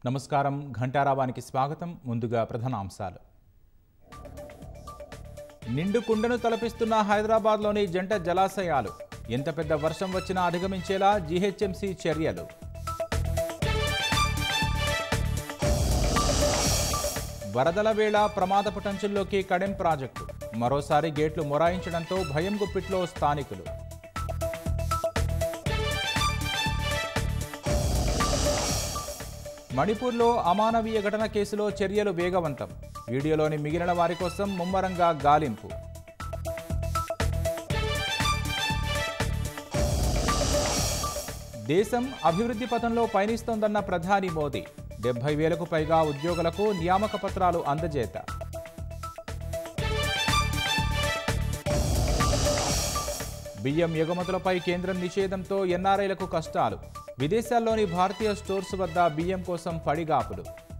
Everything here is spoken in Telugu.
నమస్కారం ఘంటారావానికి స్వాగతం. ముందుగా ప్రధానాంశాలు. నిండు కుండను తలపిస్తున్న హైదరాబాద్లోని జంట జలాశయాలు. ఎంత పెద్ద వర్షం వచ్చినా అధిగమించేలా జీహెచ్ఎంసీ చర్యలు. వరదల వేళ ప్రమాదపు టంచుల్లోకి కడెం ప్రాజెక్టు. మరోసారి గేట్లు మొరాయించడంతో భయం గుప్పిట్లో స్థానికులు. మణిపూర్లో అమానవీయ ఘటన కేసులో చర్యలు వేగవంతం. వీడియోలోని మిగిలిన వారి కోసం ముమ్మరంగా గాలింపు. దేశం అభివృద్ధి పథంలో పయనిస్తోందన్న ప్రధాని మోదీ. 70,000కు పైగా ఉద్యోగులకు నియామక పత్రాలు అందజేత. బియ్యం ఎగుమతులపై కేంద్రం నిషేధంతో ఎన్ఆర్ఐలకు కష్టాలు. విదేశాల్లోని భారతీయ స్టోర్స్ వద్ద బియ్యం కోసం పడిగాపులు.